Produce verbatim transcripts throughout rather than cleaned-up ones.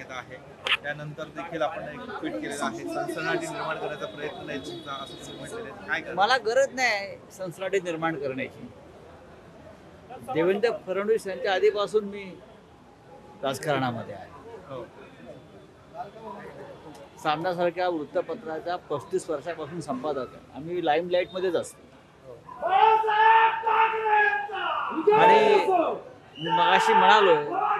आहे त्यानंतर देखील आपण एक ट्विट केलेलं आहे सनसनाटी निर्माण करण्याचा प्रयत्न नाही तुमचा असं तुम्ही म्हटलेलं आहे. काय करणार? मला गरज नाही सनसनाटी निर्माण करण्याची. देवेंद्र फडणवीस यांच्या आधीपासून मी राजकारणामध्ये आहे. हो. सामनासारख्या वृत्तपत्राच्या पस्तीस वर्षापासून संपादक आहे. आम्ही लाईमलाईटमध्येच असतो. आणि मी मगाशी म्हणालो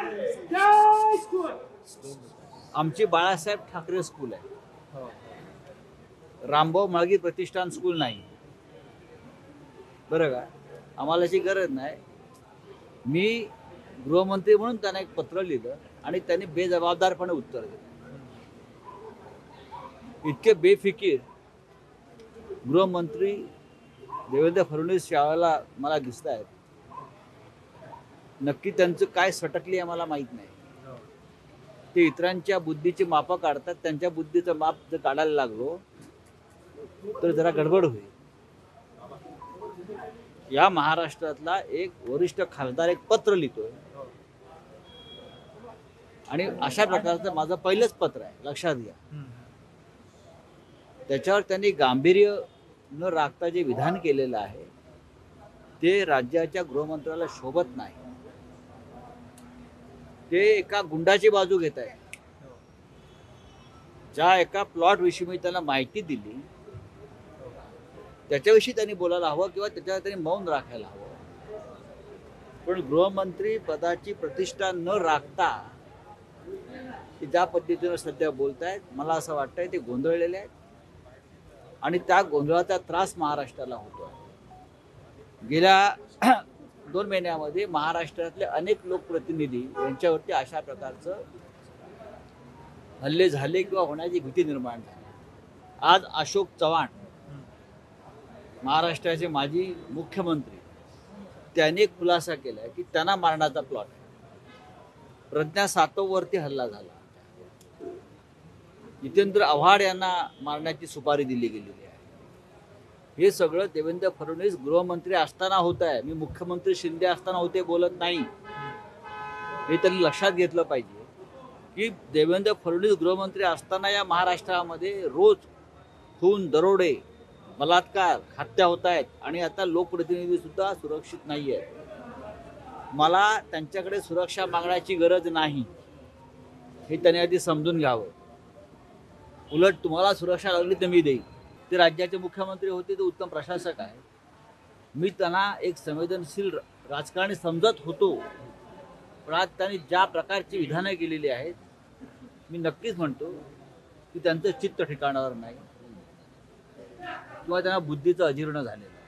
आमची बाळासाहेब ठाकरे स्कूल आहे. हो. रामभाऊ माळगी प्रतिष्ठान स्कूल नाही. बरं का, आम्हाला याची गरज नाही. मी गृहमंत्री म्हणून त्यांना एक पत्र लिहिलं आणि त्यांनी बेजबाबदारपणे उत्तर दिलं. इतके बेफिकीर गृहमंत्री देवेंद्र फडणवीस यावेळेला मला दिसत आहेत. नक्की त्यांचं काय सटकली आहे मला माहीत नाही. हो. ते इतरांच्या बुद्धीची मापं काढतात. त्यांच्या बुद्धीचं माप जर काढायला लागलो तर जरा गडबड होईल. या महाराष्ट्रातला एक वरिष्ठ खासदार एक पत्र लिहितोय आणि अशा प्रकारचं माझं पहिलंच पत्र आहे, लक्षात घ्या. हम्म. त्याच्यावर त्यांनी गांभीर्य न राखता जे विधान केलेलं आहे ते राज्याच्या गृहमंत्र्याला शोभत नाही. ते एका गुंडाची बाजू घेत आहे. हो. ज्या एका प्लॉट विषयी मी त्यांना माहिती दिली त्याच्याविषयी त्यांनी बोलायला हवं किंवा त्याच्यावर त्यांनी मौन राखायला हवं. पण गृहमंत्री पदाची प्रतिष्ठा न राखता ते ज्या पद्धतीनं सध्या बोलतायत मला असं वाटतंय ते गोंधळलेले आहेत आणि त्या गोंधळाचा त्रास महाराष्ट्राला होतो. गेल्या दोन महिन्यामध्ये महाराष्ट्रातले अनेक लोकप्रतिनिधी यांच्यावरती अशा प्रकारचं हल्ले झाले किंवा होण्याची भीती निर्माण झाली. आज अशोक चव्हाण महाराष्ट्राचे माजी मुख्यमंत्री त्याने एक खुलासा केला की त्यांना मारण्याचा प्लॉट आहे. प्रज्ञा सातववरती हल्ला झाला. जितेंद्र आव्हाड यांना मारण्याची सुपारी दिली गेलेली आहे. हे सगळं देवेंद्र फडणवीस गृहमंत्री असताना होत आहे. मी मुख्यमंत्री शिंदे असताना होते बोलत नाही. हे त्यांनी लक्षात घेतलं पाहिजे की देवेंद्र फडणवीस गृहमंत्री असताना या महाराष्ट्रामध्ये रोज खून, दरोडे, बलात्कार, हत्या होत आहेत आणि आता लोकप्रतिनिधी सुद्धा सुरक्षित नाही आहे. मला त्यांच्याकडे सुरक्षा मागण्याची गरज नाही हे त्यांनी आधी समजून घ्यावं. उलट तुम्हाला सुरक्षा लागली तर मी देईन. ते राज्याचे मुख्यमंत्री होते, ते उत्तम प्रशासक आहे. मी त्यांना एक संवेदनशील राजकारणी समजत होतो. पण आज त्यांनी ज्या प्रकारची विधानं केलेली आहेत मी नक्कीच म्हणतो की त्यांचं चित्त ठिकाणावर नाही किंवा त्यांना बुद्धीचं अजीर्ण झालेलं आहे.